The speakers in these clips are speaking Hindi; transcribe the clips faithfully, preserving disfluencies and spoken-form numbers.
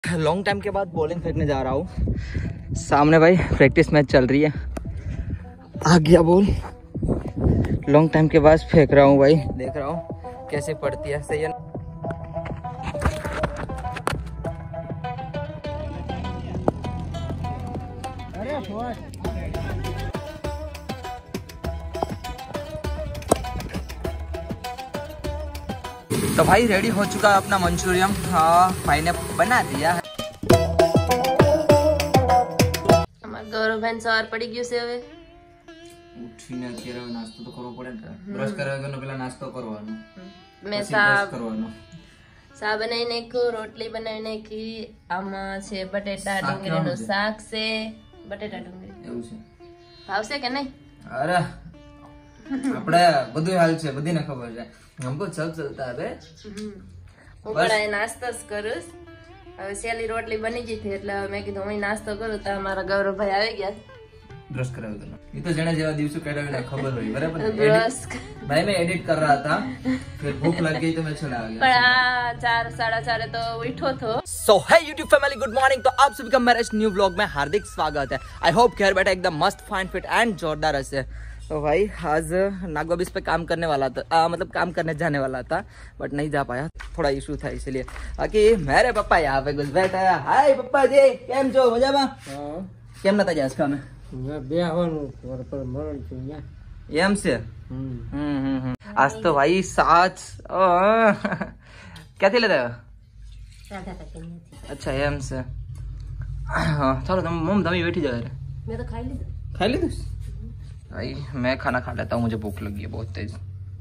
लॉन्ग टाइम के बाद बॉलिंग फेंकने जा रहा हूँ। सामने भाई प्रैक्टिस मैच चल रही है। आ गया बॉल। लॉन्ग टाइम के बाद फेंक रहा हूँ भाई, देख रहा हूँ कैसे पड़ती है। सही है। तो भाई रेडी हो चुका है अपना मंचूरियन। हाँ भाई ने बना दिया है। गौरव बहन सवार पड़ी गई से હવે ઉઠીને અત્યારે નાસ્તો તો કરવો પડે ને। બ્રશ કર્યા વગરનો પેલા નાસ્તો કરવાનો। મેં સા કરવાનો સા બનાવી નાખ્યું, રોટલી બનાવી નાખી, આમાં છે બટેટા ડુંગળીનું શાક છે, બટેટા ડુંગળી એવું છે। ભાવશે કે નહીં? અરે આપણે બધું હાલ છે, બધીને ખબર છે। हमको सब चलता है बे। હું પણ નાસ્તો જ કરું। હવે સેલી રોટલી બની ગઈ હતી એટલે મેં કીધું હું નાસ્તો કરું તો મારા ગૌરવભાઈ આવી ગયા। ब्रश कराया था ये तो जने जेवा दिवसों कहता है खबर हुई बराबर। ब्रश भाई मैं एडिट कर रहा था, फिर भूख लग गई तो मैं चला गया। पर आ चार साढ़ा चार तो उठो थो। सो है यूट्यूब फैमिली, गुड मॉर्निंग। तो आप सभी का मेरे इस न्यू ब्लॉग में हार्दिक स्वागत है। आई होप खैर बेटा एकदम मस्त फाइन फिट एंड जोरदार ऐसे। तो भाई आज नागवा बीच पे काम करने वाला था, आ, मतलब काम करने जाने वाला था बट नहीं जा पाया, थोड़ा इशू था इसलिए। बाकी मेरे पापा यहाँ पे कुछ बैठा है। हाय पापा जी, केम छो? मजामा? केम नता जास का में एम से। हम्म आज तो भाई सात क्या थी लेता है? अच्छा एम से। हाँ चलो तुम मम दमी बैठी जाओ। मैं तो खाई ली खाई ली तू? भाई मैं खाना खा लेता हूँ, मुझे भूख लगी है बहुत तेज।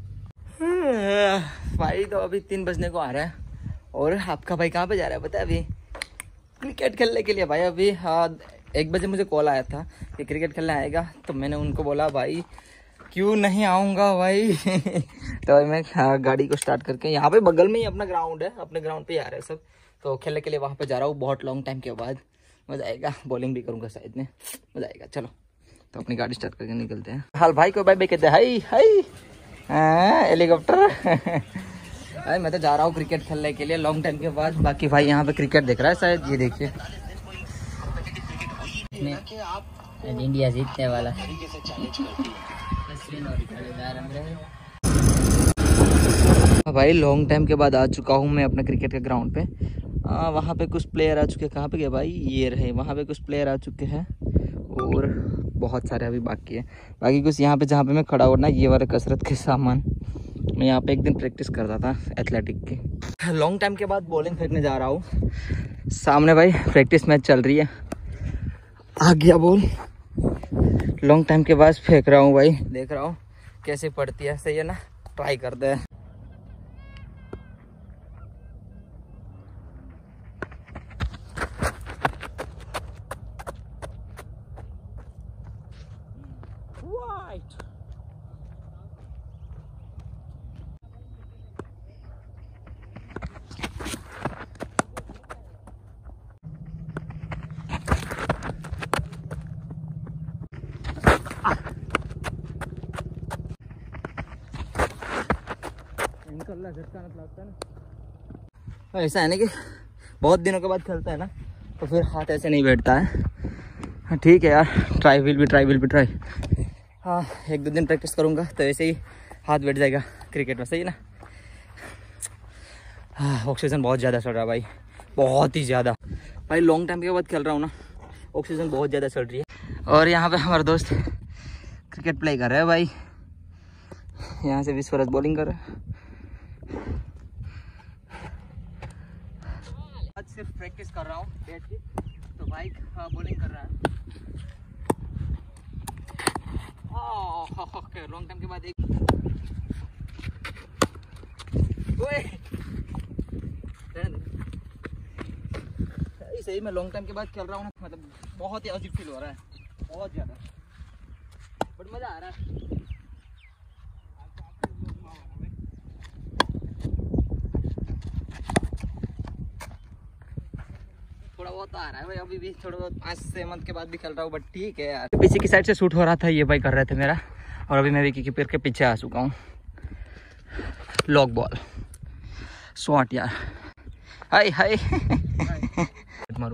भाई तो अभी तीन बजने को आ रहा है और आपका भाई कहाँ पे जा रहा है पता है? अभी क्रिकेट खेलने के लिए भाई। अभी हाँ एक बजे मुझे कॉल आया था कि क्रिकेट खेलने आएगा, तो मैंने उनको बोला भाई क्यों नहीं आऊँगा भाई। तो भाई मैं हाँ, गाड़ी को स्टार्ट करके यहाँ पे बगल में ही अपना ग्राउंड है, अपने ग्राउंड पे ही आ रहे हैं सब, तो खेलने के लिए वहाँ पे जा रहा हूँ बहुत लॉन्ग टाइम के बाद। मज़ा आएगा, बॉलिंग भी करूँगा शायद में, मज़ा आएगा। चलो तो अपनी गाड़ी स्टार्ट करके निकलते हैं। हाल भाई को बाय बाय कहते हैं। Hi hi helicopter. भाई मैं तो जा रहा हूँ क्रिकेट खेलने के लिए लॉन्ग टाइम के बाद। बाकी भाई यहाँ पे क्रिकेट देख रहा है शायद, ये देखिए इंडिया जीतने वाला। भाई लॉन्ग टाइम के बाद आ चुका हूँ मैं अपने क्रिकेट के ग्राउंड पे। आ, वहाँ पे कुछ प्लेयर आ चुके हैं। कहाँ पे गए भाई? ये रहे, वहाँ पे कुछ प्लेयर आ चुके हैं और बहुत सारे अभी बाकी है। बाकी कुछ यहाँ पे जहाँ पे मैं खड़ा हो ना, ये वाले कसरत के सामान, मैं यहाँ पे एक दिन प्रैक्टिस करता था एथलेटिक की। लॉन्ग टाइम के बाद बॉलिंग फेंकने जा रहा हूँ। सामने भाई प्रैक्टिस मैच चल रही है। आ गया बॉल। लॉन्ग टाइम के बाद फेंक रहा हूँ भाई, देख रहा हूँ कैसे पड़ती है। सही है ना? ट्राई करते हैं। ऐसा है ना कि बहुत दिनों के बाद खेलता है ना, तो फिर हाथ ऐसे नहीं बैठता है। ठीक है यार, ट्राई विल भी ट्राई विल भी ट्राई। हाँ एक दो दिन प्रैक्टिस करूँगा तो ऐसे ही हाथ बैठ जाएगा क्रिकेट में। सही ना? हाँ ऑक्सीजन बहुत ज़्यादा चढ़ रहा है भाई, बहुत ही ज़्यादा भाई। लॉन्ग टाइम के बाद खेल रहा हूँ ना, ऑक्सीजन बहुत ज़्यादा चढ़ रही है। और यहाँ पे हमारे दोस्त क्रिकेट प्ले कर रहे हैं भाई। यहाँ से विश्वराज बॉलिंग कर रहे हैं। आज सिर्फ प्रैक्टिस कर रहा हूँ बैठ के, तो भाई हाँ बॉलिंग कर रहा है। ओके लॉन्ग टाइम के बाद एक सही में लॉन्ग टाइम के बाद खेल रहा हूँ ना, मतलब बहुत ही अजीब फील हो रहा है, बहुत ज़्यादा, बट मज़ा आ रहा है। थोड़ा बहुत आ रहा है भाई, अभी भी थोड़ा बहुत पाँच छः मंथ के बाद भी खेल रहा हूँ, बट ठीक है यार। पीछे की साइड से शूट हो रहा था, ये भाई कर रहे थे मेरा, और अभी मैं विकी कीपर के पीछे आ चुका हूँ। लॉक बॉल शॉट यार, हाय हाय। मारू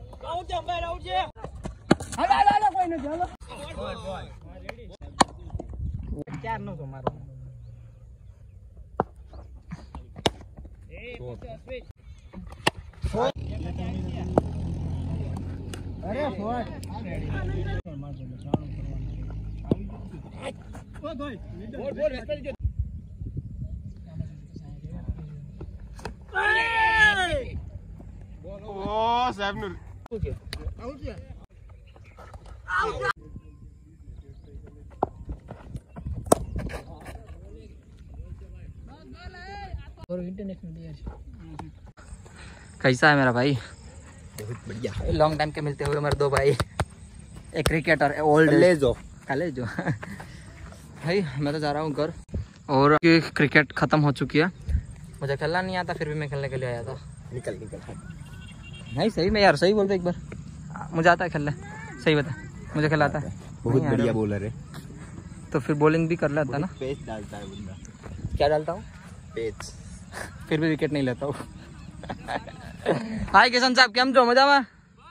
Oh, साहब ने ओके आउट या आउट और इंटरनेशनल प्लेयर कैसा है मेरा भाई? बहुत बढ़िया। लॉन्ग टाइम के मिलते हुए मेरे दो भाई, एक क्रिकेटर ओल्ड कलेजो कलेजो भाई मैं तो जा रहा हूँ घर, और क्रिकेट खत्म हो चुकी है। मुझे खेलना नहीं आता, फिर भी मैं खेलने के लिए आया था। निकल निकल नहीं सही में यार, सही बोल रहे एक बार, मुझे आता है खेलना, सही बता, मुझे खेला आता है। बहुत बढ़िया बॉलर है। तो फिर बॉलिंग भी कर लेता ना। पेस डालता है बंदा। क्या डालता हूँ? पेस। फिर भी विकेट नहीं लेता हूँ। हाय किशन साहब, केम छो? मजा में?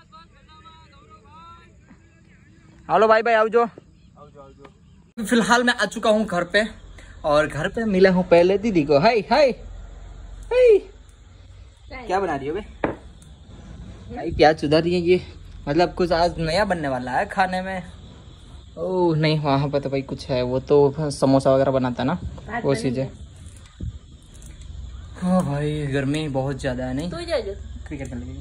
हेलो भाई भाई आओ जो। फिलहाल मैं आ चुका हूँ घर पे, और घर पे मिला हूँ पहले दीदी को। हाय हाय हाय, क्या बना रही हो बे? भाई प्याज सुधार रही है ये, मतलब कुछ आज नया बनने वाला है खाने में। ओह नहीं, वहाँ पर तो भाई कुछ है, वो तो समोसा वगैरह बनाता है ना, वो चीज़ें। हाँ भाई गर्मी बहुत ज्यादा है। नहीं तू जा जो क्रिकेट खेलने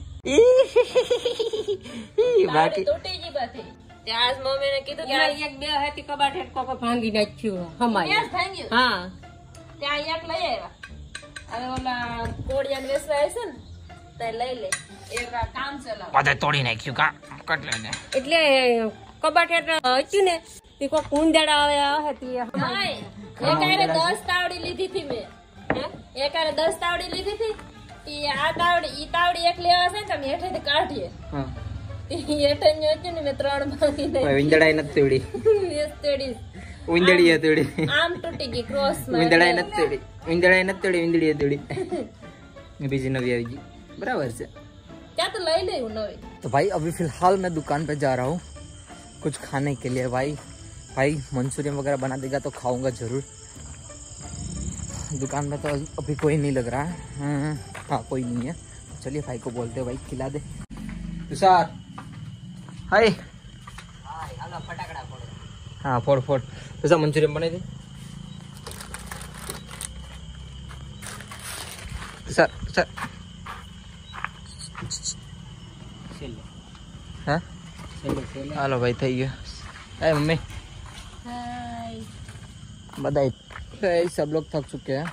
बाकी तोटे जी बात है। आज मम्मी ने कीधु કે એક બે હતી કબાટ એક કોકો ભાંગી નાખ્યું હમાય યાર ભાંગ્યું હા ત્યાં એક લઈ આવ્યા હવે ઓલા કોડિયાને વેસવા આવશે ને તે લઈ લે એક કામ ચલાવ બધા તોડી નાખ્યું કા કટ લેને એટલે કબાટ એટલે હતું ને ઈ કો કુંડાડા આવે હતી હમાય એકારે દસ તાવડી લીધી હતી મે હે એકારે દસ તાવડી લીધી હતી ઈ આ તાવડી ઈ તાવડી એક લેવા છે ને તમે હેઠેથી કાઢીએ હા હેઠે ને ને મે ત્રણ ભાંગી નાખી વિંદડાઈ નથી તોડી યસ તોડી વિંદડી એ તોડી આમ તૂટી ગઈ ક્રોસ માં વિંદડાઈ નથી તોડી વિંદડાઈ નથી તોડી વિંદડી એ તોડી मैं बीजी नवी आई जी बराबर से क्या तो ले ले नवी। तो भाई अभी फिलहाल मैं दुकान पे जा रहा हूँ कुछ खाने के लिए। भाई भाई मंचूरियन वगैरह बना देगा तो खाऊंगा जरूर। दुकान में तो अभी कोई नहीं लग रहा है। हाँ कोई नहीं है, चलिए भाई को बोलते हैं भाई खिला दे। तुषार हाय हाँ फोड़ फोड़ तुषार मंचूरियन बने दे। तुषार तुषार हाँ हेलो भाई थी गया। अरे मम्मी हाय बधाई। भाई सब लोग थक चुके हैं।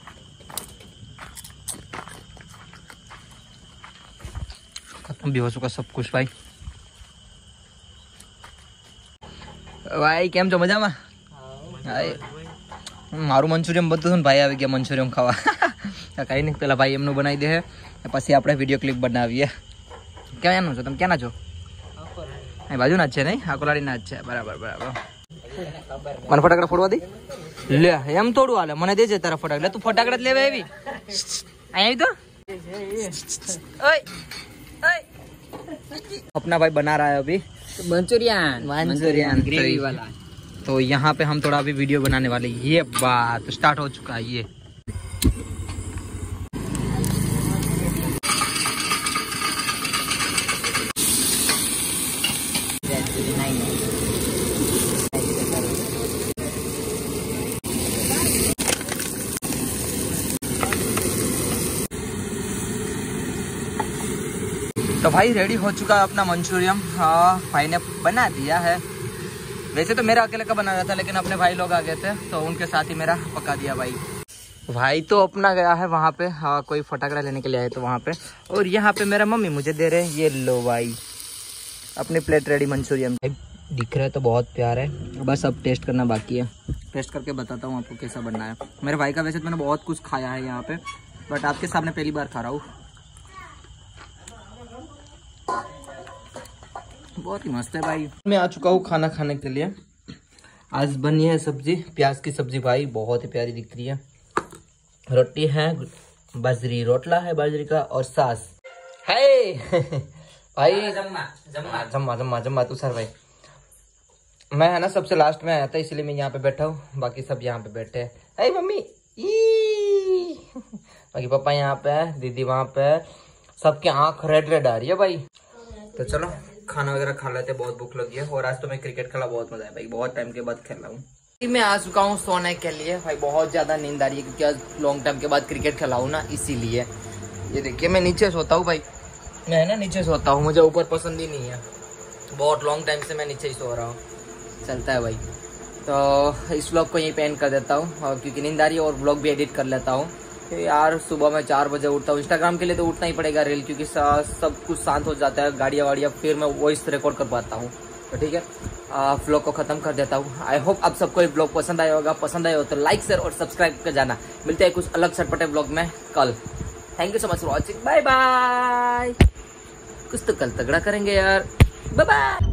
खत्म भी हो चुका सब कुछ भाई। भाई केम छो मजा में? मारू मंचूरियन बधुं ने भाई આવી ગયા મંચુરિયન ખાવા। કઈ નહીં પેલા ભાઈ એમનું બનાવી દે પછી આપણે વિડીયો ક્લિપ બનાવીએ। ક્યાંનું છો તમે? ક્યાંના છો? અહીં બાજુના જ છે નહીં? આકોલાડીના જ છે। બરાબર બરાબર। મને ફટાકડા ફોડવા દે લે એમ થોડું હાલે મને દેજે તારા ફટાકડા તું ફટાકડા જ લેવા આવી અહીં આવી તો ओए ओए अपना भाई बना रहा है अभी मंचूरियन मंचूरियन ग्रेवी वाला। तो यहाँ पे हम थोड़ा अभी वीडियो बनाने वाले। ये बात स्टार्ट हो चुका है। ये तो भाई रेडी हो चुका है अपना मंचूरियन। हाँ भाई ने बना दिया है। वैसे तो मेरा अकेले का बना रहा था लेकिन अपने भाई लोग आ गए थे तो उनके साथ ही मेरा पका दिया भाई। भाई तो अपना गया है वहाँ पे। हाँ कोई फटाकड़ा लेने के लिए आए तो वहाँ पे। और यहाँ पे मेरा मम्मी मुझे दे रहे हैं ये लो भाई अपनी प्लेट रेडी मंचूरियन। भाई दिख रहा है तो बहुत प्यार है, बस अब टेस्ट करना बाकी है। टेस्ट करके बताता हूँ आपको कैसा बनना है। मेरे भाई का वैसे तो मैंने बहुत कुछ खाया है यहाँ पे बट आपके सामने पहली बार खा रहा हूँ। बहुत ही मस्त है भाई। मैं आ चुका हूँ खाना खाने के लिए। आज बनी है सब्जी, प्याज की सब्जी भाई बहुत ही प्यारी दिख रही है। रोटी है बाजरी, रोटला है बाजरी का और सास हाय भाई जम्मा जम्मा जम्मा जम्मा जम्मा तू सर भाई। मैं है ना सबसे लास्ट में आया था इसलिए मैं यहाँ पे बैठा हूँ, बाकी सब यहाँ पे बैठे हैं। अरे मम्मी ई बाकी पापा यहाँ पे है, दीदी वहाँ पे है, सबके आंख रेड रेड आ रही है भाई। तो चलो खाना वगैरह खा लेते, बहुत भूख लगी है। और आज तो मैं क्रिकेट खेला, बहुत मजा आया भाई, बहुत टाइम के बाद खेला हूँ। मैं आ चुका हूँ सोने के लिए भाई, बहुत ज्यादा नींद आ रही है क्योंकि आज लॉन्ग टाइम के बाद क्रिकेट खेला हूँ ना, इसीलिए। ये देखिए मैं नीचे सोता हूँ भाई, मैं ना नीचे सोता हूँ, मुझे ऊपर पसंद ही नहीं है। बहुत लॉन्ग टाइम से मैं नीचे ही सो रहा हूँ, चलता है भाई। तो इस व्लॉग को यहीं पे एंड कर देता हूँ, और क्योंकि नींद आ रही है और व्लॉग भी एडिट कर लेता हूँ यार। सुबह में चार बजे उठता हूँ, इंस्टाग्राम के लिए तो उठना ही पड़ेगा रील, क्योंकि सब कुछ शांत हो जाता है, गाड़ियाँ वाड़ियाँ, फिर मैं वॉइस रिकॉर्ड कर पाता हूँ। तो ठीक है, व्लॉग को खत्म कर देता हूँ। आई होप आप सबको ये व्लॉग पसंद आया होगा, पसंद आया हो तो लाइक शेयर और सब्सक्राइब कर जाना। मिलते हैं कुछ अलग चटपटे व्लॉग में कल। Thank you so much for watching, bye bye. कुछ तो कल तगड़ा करेंगे यार, बाय बाय।